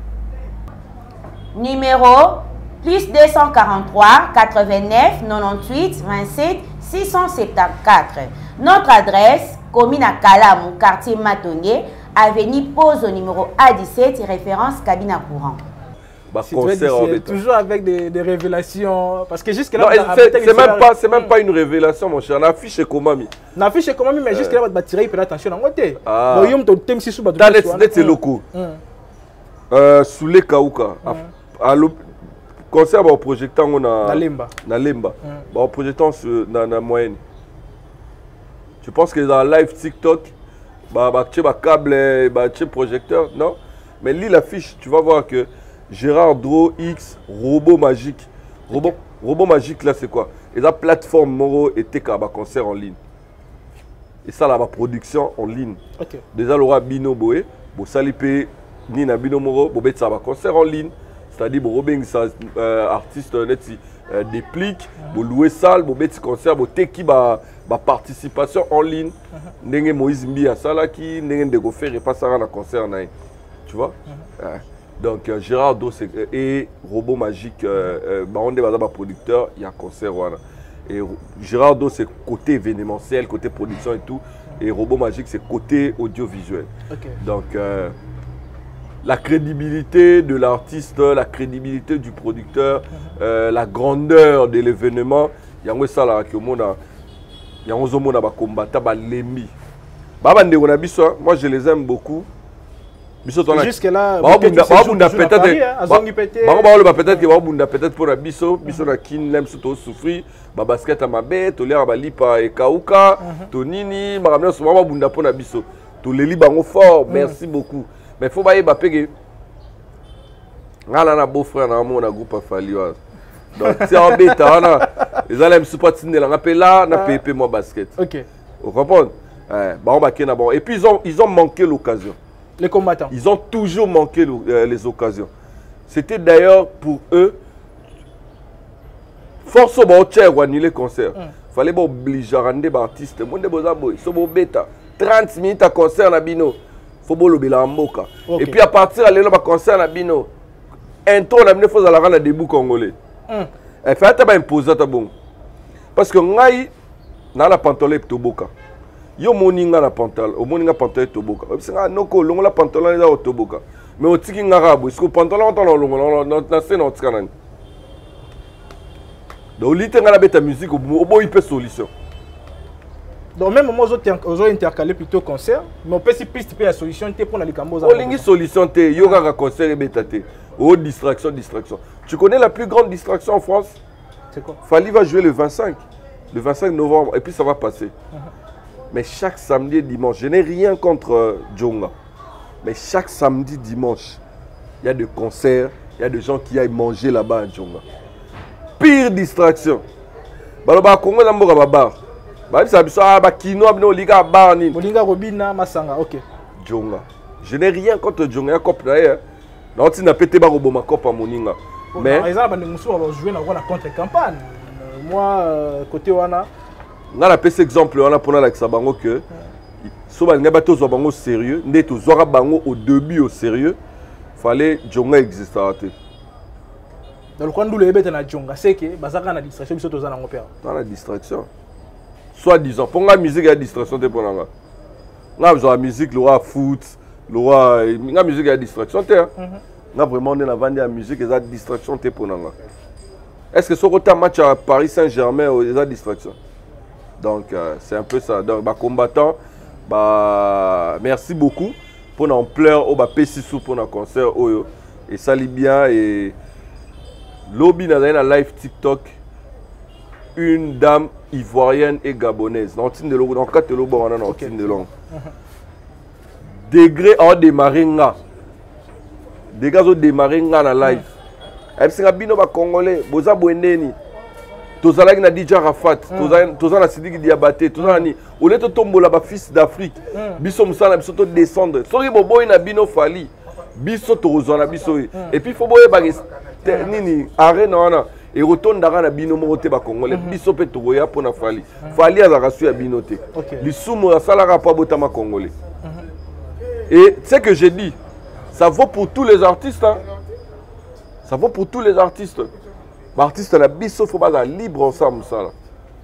numéro plus deux cent quarante-trois quatre-vingt-neuf quatre-vingt-huit vingt-sept six cent soixante-quatorze. Notre adresse, commune à Kalamou, quartier Matongué, avenue Pose au numéro A dix-sept, référence cabine à courant. Bah, concert en béton. Toujours avec des, des révélations. Parce que jusque là, c'est même, pas, même pas une révélation, mon cher. On affiche chez Komami. On affiche chez Komami, mais jusque là, on va tirer attention. Ah, c'est locaux. Sous les Kaouka. Concert au projecteur on a Nalemba Nalemba au projecteur na na moyenne. Tu penses que dans live TikTok bah bah tu as câble bah tu projecteur non mais lis l'affiche tu vas voir que Gérard Dro X robot magique robot okay. Robot magique là c'est quoi et la plateforme Moro et T K bah concert en ligne et ça là bah production en ligne okay. Déjà l'aura Bino Boé bo salipé ni na Bino Moro bo bet ça bah concert en ligne. C'est-à-dire que ça euh, artiste neti euh, déplique, pour louer salle, pour mettre concert, pour teki ba ba participation en ligne. Ndenge Moïse Mbi a ça là qui ndenge de go faire et pas ça dans concert naï. Tu vois? euh, Donc euh, Gérard Dos et Robot Magique euh, euh, bah on est bah producteur, il y a concert voilà. Et Gérard Dos c'est côté événementiel, côté production et tout et Robot Magique c'est côté audiovisuel. Okay. Donc euh, la crédibilité de l'artiste, la crédibilité du producteur, euh, la grandeur de l'événement. Il y a ça là que monde a, il y a un monde a combattu ba lembi. Baba ndeko na biso, moi je les aime beaucoup. Biso tona. Jusque là, ba bunda ba bunda peut-être. Ba ba ba peut-être que ba bunda peut-être pour la biso, biso na kin lem surtout souffrir, ba basket à ma bête, to lera ba lipa e kauka, to nini, ba ramena so ba bunda pour na biso. To leli bango fort, merci beaucoup. Mais il faut que je un beau frère dans mon groupe à Falioise. Donc, c'est embêtant. Les allèmes sont pas tinés. On appelle là, on a payé moi basket. Ok. Vous comprenez? Et puis, ils ont, ils ont manqué l'occasion. Les combattants. Ils ont toujours manqué euh, les occasions. C'était d'ailleurs pour eux. Force au tiers ou annuler le concert. Il fallait obliger à rendre des artistes. trente minutes à concert à Bino. Okay. Et puis à partir de là, concert à Bino, un tour, on a mis la rendre debout congolais. Et fait, tu as imposé ta bon. Parce que ngai na la pantalon toboka. Yo moninga na pantalon, o moninga pantalon toboka. Parce que noko longo la pantalon na toboka. mais otiki ngaka boye siko pantalon longtemps longo na scène otika nani donc lite nga na beta musique oboyi pe solution. Donc même moi aux intercalé plutôt concert mais on peut si piste pe la solution te pour na likambo za olingi solution te yo kaka concert beta te oh distraction distraction. Tu connais la plus grande distraction en France? C'est quoi? Fally va jouer le vingt-cinq le vingt-cinq novembre et puis ça va passer. Uh-huh. Mais chaque samedi et dimanche, je n'ai rien contre euh, Djonga. Mais chaque samedi dimanche, il y a des concerts, il y a des gens qui aillent manger là-bas à Djonga. Pire distraction. Baloba Congo na mboka babar. Ba bisa biso ah ba kino abino liga bar ni. Molinga Robina Masanga, OK. Djonga. Je n'ai rien contre Djonga, ya cop d'ailleurs. Na ti na pété ba roboma cop à moninga. Mais par exemple, nous sommes jouer dans la contre-campagne. Moi côté wana nga na pese exemple wana pona la kisabango que so ba nga bato zo bango sérieux, ndé to zo bango au début au sérieux, fallait Djonga exister. Dans le coin d'où le bête na Djonga, c'est que bazaka na distraction biso to za na ngopera. Dans la distraction. Soit disant, pour la musique, il y a distraction. Nga la musique, le roi foot, le roi. La musique, il y a distraction. Nga vraiment, on est dans la musique, il y a distraction. Est-ce que ce côté match à Paris Saint-Germain, il y a distraction? Donc, euh, c'est un peu ça. Donc, bah, combattant, bah, merci beaucoup pour l'ampleur, au P six sous pour le concert. Et ça lit bien. Et lobby dans la live TikTok. Une dame ivoirienne et gabonaise. Dans le cas de l'eau, on a un de langue. Degré en démarré, des gars ont démarré dans la live. Et puis, bino ba congolais, boza boendeni. Tozala na D J Rafat, tozala na Sidiki Diabaté, tozala ni. Au lieu de tomber là-bas, fils d'Afrique, biso musala biso to descendre. Soki boboy na bino Fally, biso to rozana biso. Et puis faut boye ba nini arena wana. Et retourne dans la binomo te ba congolais biso pe toya pour na Fally Fally a rasu ya binoté li sumo ya salara pa botama congolais. Et ce que j'ai dit, ça vaut pour tous les artistes hein. Ça vaut pour tous les artistes. L'artiste la biso faut pas libre ensemble ça là.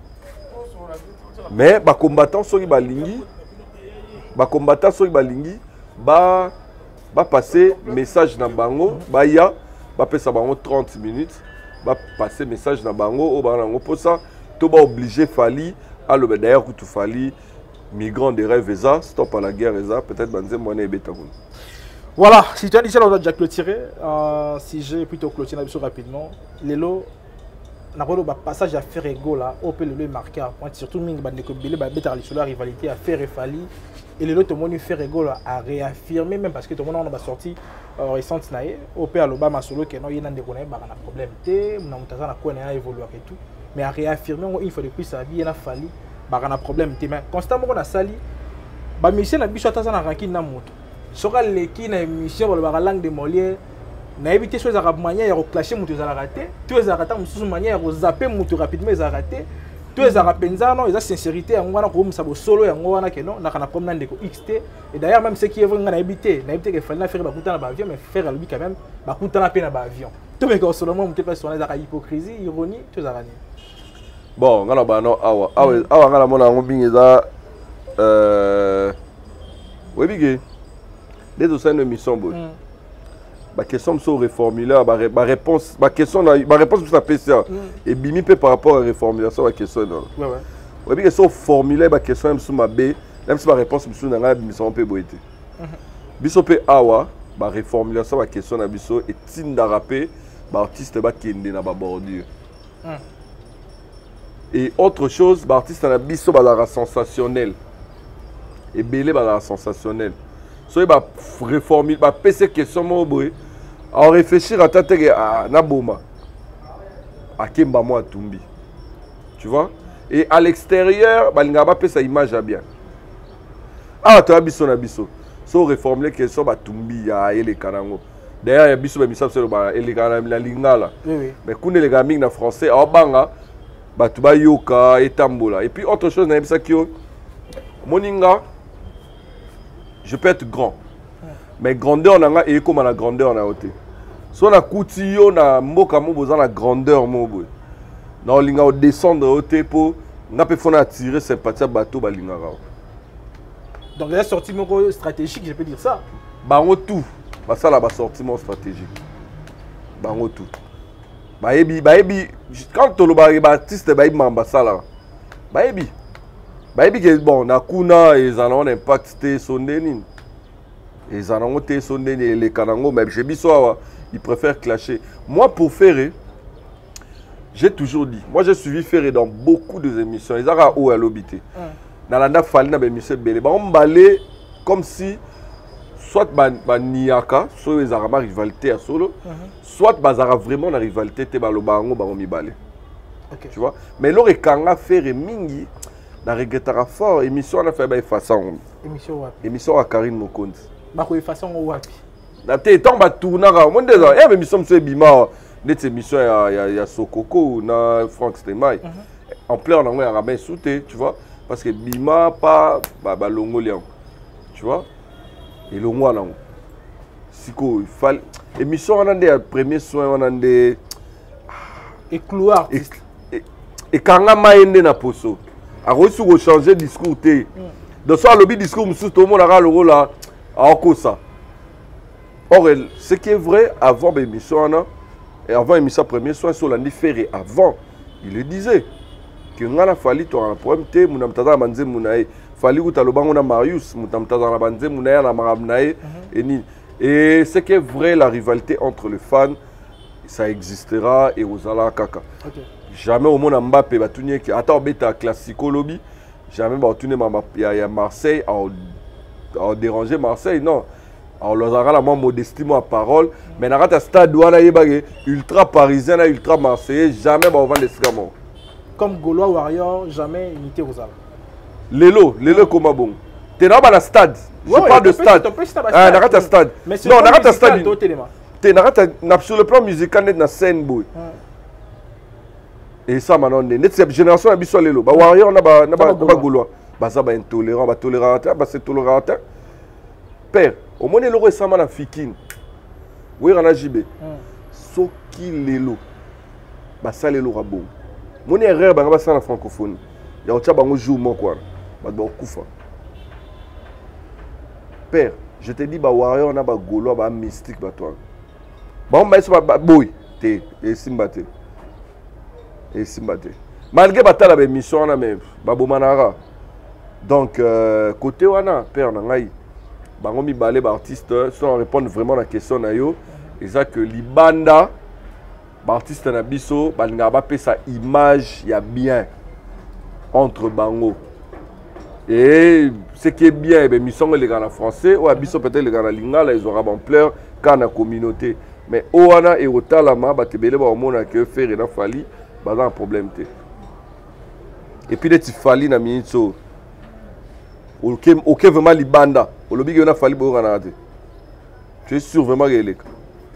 Mais ba combattant soki ba lingi ba combattant soki ba lingi ba ba passer message na bango ba ya ba pesa bango trente minutes. Va passer message dans bango au bango pour ça tu vas obliger Fally à le d'ailleurs que tu Fally migrant des rêves ça stop à la guerre ça peut-être banze moné betagoun. Voilà, si tu as dit ça on a déjà clôturé euh, si j'ai plutôt clôturé rapidement les lots na ko ba passage à faire ego là au peut le marquer surtout mingi ba ndeko bilé ba beta la rivalité à faire Fally et les lots tout monde faire ego là à réaffirmer même parce que tout le monde on a sorti récente naé au père l'Obama solo que non il y a des problème té na mutaza na kona évoluer et tout mais à réaffirmer une fois de plus ça vie na Fally ba na problème té mais constamment on a sali ba mission na biso taza na ranking na moto soka leki na émission ba langue de Molière na éviter chose à manière ya clasher moto za raté tous les arata mususu manière ya zapper moto rapidement za raté tous les arapenza non ils ont sincérité yango wana ko musa bo solo yango wana ke non na kana problème ndeko X T et d'ailleurs même ceux qui est vraiment na éviter na éviter que Fally na faire ba kutana ba avion mais faire lui quand même ba kutana pe na ba avion tout mais que seulement muté pas sur les hypocrisie ironie tout ça rani bon ngala ba no awa awa awa ngala mona ngo bingeza euh oui bigé les deux scènes de mission bo ba question sur reformuler ba ba réponse ba question ba réponse pour ça P C A et bimi pe par rapport à reformulation ba question non ouais ouais ouais bien question formuler ba question même sur ma B même si ba réponse sur na nga mission pe boité biso pe awa ba reformulation ba question na biso et tinda rapper ba artiste ba kende na ba bordure et autre chose ba artiste na biso ba la sensationnel et belé ba la sensationnel so ba reformuler ba P C question mo boy à réfléchir à tâter à Naboma, à Kemba moi Tumbi, tu vois, et à l'extérieur, Balingaba peut sa image à bien. Ah, tu as biso na biso, so réformer que ça ba Tumbi à ele Kanango. D'ailleurs, il y a biso biso c'est le ba ele Kanango la lingala. Mais quand les gamins na français, en banga, ba tu ba yoka et tambola. Et puis autre chose na bisa kio, moninga, je peux être grand. Mais grandeur on a et comme la grandeur on a ôté. So na kuti yo na mboka mo boza na grandeur mo boy. Na linga o descendre ôté pour na pe fona attirer sympathie bateau ba linga. Donc la sortie moko stratégique, je peux dire ça. Bango tout. ça là, sortiment stratégique. Bango tout. Baebi, baebi, quand tu le artiste, baebi mambasa là. Baebi. Baebi que bon, na kuna et ça a un impact té sondeni. Et ça a un té sondeni les kanango, mais j'ai dit ça, ils préfèrent clasher. Moi pour Ferré, j'ai toujours dit, moi j'ai suivi Ferré dans beaucoup de émissions. Ils ont où à l'obité. Dans la naf falli na émission belé. Ba on balé comme si soit ba niaka, soit ils ont rivalité à solo, soit bazara vraiment la rivalité te ba lo bango ba mi balé. Tu vois? Mais l'or et kanga Ferré mingi na regrettera fort émission on a fait ba façon. Émission wapi? Émission à Karine Mokonzi. Ba ko façon wapi? Na te temps ba tournara, mon déjà, eh émission monsieur bima. Cette émission, il y a Sokoko, na Franck Stemay. En plein en anglais, arabe sauté, tu vois. Parce que Bima, pas bah, Longolien. Tu vois. Et le mois là. Siko, il fallait. Émission, on a des premiers soins, on a des. Et clouard. Et quand on a maïné na poso, a reçu au changer discours. De soit le discours, tout le monde a le rôle là. À ça. Or, ce qui est vrai, avant l'émission, on a. Et avant l'émission premier soin sur l'année Ferré, avant, il le disait que nous avons fallu un problème, nous avons manzé mounaï, fallu que nous avons Marius, nous avons manzé mounaï, nous avons et ce qui est vrai, la rivalité entre les fans, ça existera et aux ala kaka. Jamais au monde Mbappé va tourner qui attends bêta classico lobby, jamais va tourner à Marseille à déranger Marseille, non. Alors, nous avons la modestie, ma parole, mais nous avons un stade où ultra parisien, ultra marseillais, jamais on va laisser comme comme Gaulois Warrior, jamais unité aux Alpes. Lélo, Lélo comme bon. Tu es dans le stade. Je parle de stade. Ah, nous avons un stade. Non, nous avons un stade. Tu es sur le plan musical, nous avons scène boy. Et ça, maintenant, cette génération a besoin de Lélo. Warrior, nous avons Gaulois. Ça va intolérant, ça tolérant, c'est tolérant. Père, au moins, il y a un fikin. Oui, il y a un jibé. Ce qui est l'élo, c'est l'élo rabo. Mon erreur, c'est la francophonie. Il y a un jour, mon quoi. Père, je te dis, warrior, on a un gaulois, un mystique. Bon, mais c'est un boy. Et Simbate. Et Simbate. Malgré la mission, on a même. Donc, côté Wana, Père, on a bango mi balé ba artiste sans répondre vraiment à la question na yo ça que libanda ba artiste na biso balinga ba pe sa image ya bien entre bango et ce qui est bien ben misongo les gars en français ou biso peut-être les gars en lingala ils auront ampleur quand la communauté mais oana et otalama ba tebele ba omona que faire na fali ba un problème té et puis des fali na minito ok ok vraiment libanda au lobby on a fallu beaucoup en arrêter. Tu es sûr vraiment qu'il est.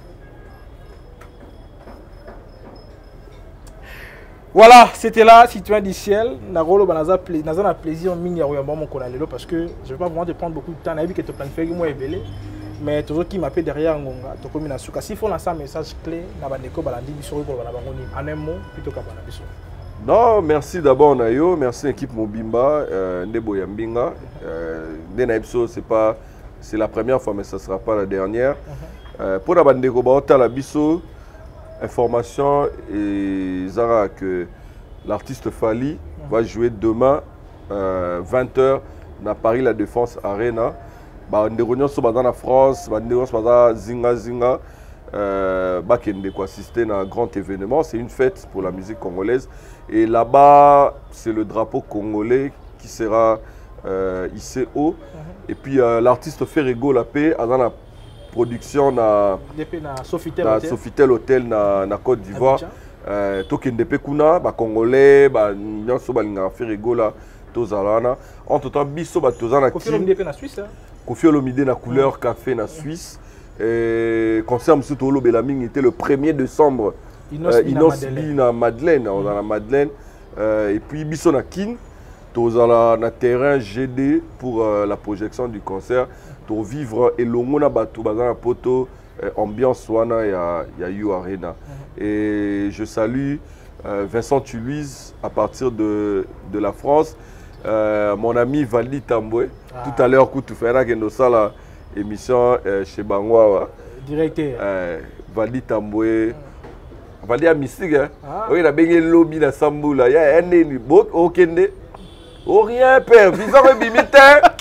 Voilà, c'était là, citoyen du ciel. Nagolo banaza naza plaisir mini à mon konalelo parce que je vais pas vraiment te prendre beaucoup de temps. Naïbi que te planifier moi évelé, mais toujours qui m'appelle derrière ngonga, to comme na suka. S'il faut lancer un message clé na bandeko balandi biso ko bana bangoni en un mot plutôt qu'à bana biso. Non, merci d'abord Nayo, merci l'équipe Mobimba, Ndebo Yambinga. Denaipso, c'est pas, c'est la première fois, mais ce ne sera pas la dernière. Uh-huh. Pour la bande de Gobota, la biso, information et Zara que l'artiste Fali uh-huh. va jouer demain euh, vingt heures dans Paris La Défense Arena. Bah, on est sur dans la France, on est sur Zinga Zinga. Euh, bah, qui est assister à un grand événement, c'est une fête pour la musique congolaise. Et là-bas, c'est le drapeau congolais qui sera euh, hissé haut. Uh-huh. Et puis euh, l'artiste Ferrego la paix dans la production na Sofitel Hotel na na Côte d'Ivoire. Euh, Token de Pekuna, ba congolais, ba nyanso ba linga Ferrego la tozalana. En tout temps, biso ba tozana Kofi Olomide na Suisse. Kofi Olomide na couleur uh-huh. café na Suisse. Et concert M. Tolo Belaming était le premier décembre. Inos Bina Madeleine, on a la Madeleine. Euh, et puis Bisson à Kin, on a le terrain G D pour euh, la projection du concert. Pour vivre et l'ongona batou bazana poto ambiance wana ya ya You Arena. Et je salue euh, Vincent Tuluise à partir de de la France. Euh, mon ami Valdi Tamboué, ah. tout à l'heure, coup tu feras que nous ça là. émission euh, chez Bangwa. Directeur. Euh, Vali Tamboué. Vali à mystique, hein. Ah. Oui, il a bien lobby dans Samboula. Il y a un nez, aucun nez. Oh, rien, père. Visa me bimite.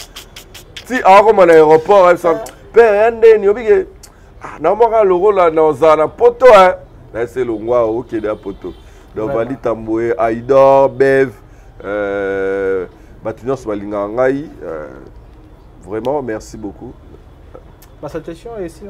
Si, alors, comme à l'aéroport, père, un nez, il y a bien. Ah, non, moi, le rôle là, dans un poteau, hein. Là, c'est le roi, ok, d'un poteau. Donc, Vali Tamboué, Aïdor, Bev, euh, Batinos Malingangaï. Euh, vraiment, merci beaucoup. Ma salutation est ici.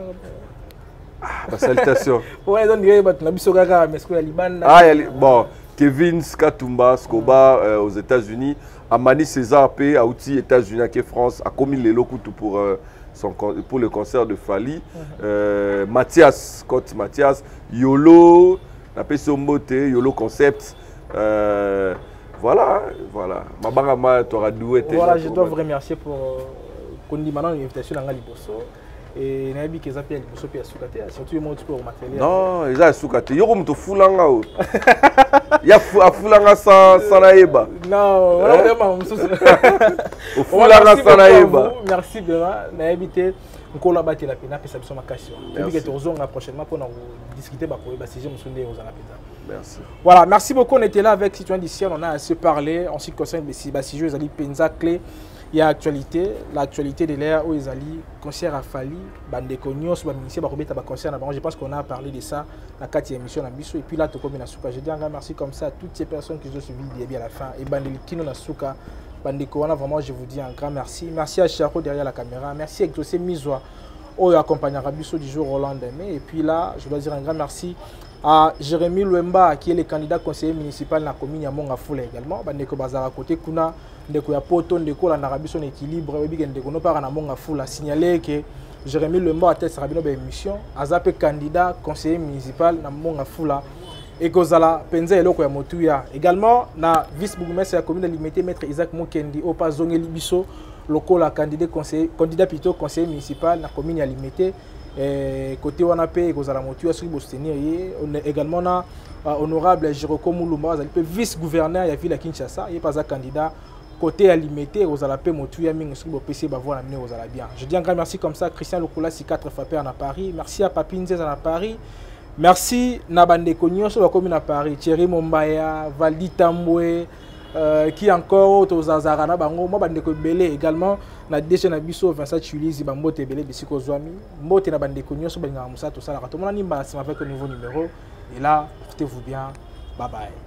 Ah, ma salutation. Ouais, donc, il y a mais ce que la Liban. Ah, bon, Kevin Skatumba, Skoba euh, aux États-Unis, Amani César P, à Outi, États-Unis, à France, a commis les locaux pour, euh, son, pour le concert de Fali. euh, Mathias, Scott Mathias, Yolo, la Pesombote, Yolo Concept. Euh, voilà, voilà. Mabarama, tu auras doué. Voilà, je dois vous remercier pour qu'on dit maintenant l'invitation à Ngaliboso. Et Nabi qui s'appelle Liboso Pia Soukate, surtout moi tu peux remarquer. Non, ils ont Soukate. Yo comme to fulanga o. Ya fulanga sans sans naïba. Non, vraiment. Au fulanga sans naïba. Merci vraiment. Nabi te on la battre la pena pour ça ma question. Et puis que tu rejoindras prochainement pour discuter bah pour le sujet me sonner aux alapeza. Merci. Voilà, merci beaucoup. On était là avec Citoyen d'ici, on a assez parlé en ce qui concerne les sujets ali penza clé. Il y a actualité, l'actualité de l'ère où ils allaient concert à Fali, Bandeko Nyos, Ministère Bakobeta concert à je pense qu'on a parlé de ça dans la quatrième émission à Bissou et puis là Toko Minasuka. Je dis un grand merci comme ça à toutes ces personnes qui ont suivi bien à la fin et Bandelikino Nasuka, Bandeko Wana vraiment je vous dis un grand merci. Merci à Charo derrière la caméra, merci à Exaucé Mizoa au accompagné à Bissou du jour au lendemain et puis là je dois dire un grand merci à Jérémy Luemba qui est le candidat conseiller municipal dans la commune de Mongafoula également. Bandeko Bazara côté Kuna ndeko ya poto ndeko la narabi son équilibre webi ndeko no para na Mongafoula signaler que Jérémy Luemba a tête sarabino ba émission azape candidat conseiller municipal na Mongafoula et kozala penza eloko ya motuya également na vice bourgmestre ya commune de Limité maître Isaac Mokendi au pas zongeli biso lokola candidat conseiller candidat plutôt conseiller municipal na commune ya Limité. Et côté Wanape, Gozala Motu, on est également na honorable Jiroko Moulumba, vice-gouverneur de la ville de Kinshasa, il n'est pas un candidat. Côté Alimité, Gozala P Motu, Yamin, P C, Bavois, Gozala bien. Je dis un grand merci comme ça, Christian Lokola, si quatre fois à Paris. Merci à Papinzes à Paris. Merci Nabande Kognon sur la commune à Paris. Thierry Mombaya, Valdi Tamboué. Euh, qui encore aux Azarana bango moi bande ko belé également na déchet na biso Vincent Chulizi bambote belé bisiko zwami mbote na bande ko nyoso benga musa to sala ka to mona nimba avec le nouveau numéro et là portez-vous bien, bye bye.